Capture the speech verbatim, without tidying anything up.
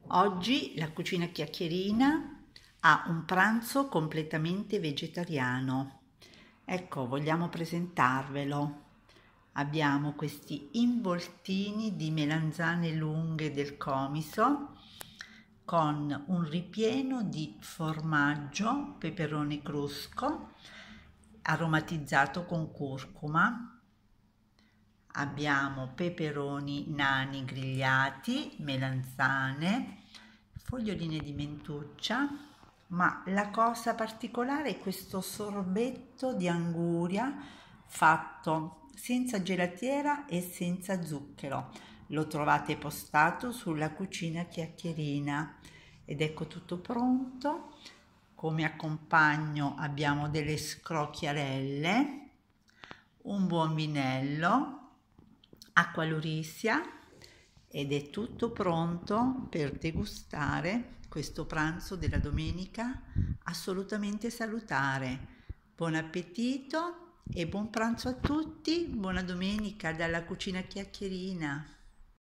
Oggi la cucina chiacchierina ha un pranzo completamente vegetariano. Ecco, vogliamo presentarvelo. Abbiamo questi involtini di melanzane lunghe del Comiso con un ripieno di formaggio, peperone crusco, aromatizzato con curcuma. Abbiamo peperoni nani grigliati, melanzane, foglioline di mentuccia, ma la cosa particolare è questo sorbetto di anguria fatto senza gelatiera e senza zucchero. Lo trovate postato sulla cucina chiacchierina ed ecco tutto pronto. Come accompagno abbiamo delle scrocchiarelle, un buon vinello, acqua Lurisia ed è tutto pronto per degustare questo pranzo della domenica assolutamente salutare. Buon appetito e buon pranzo a tutti, buona domenica dalla cucina chiacchierina.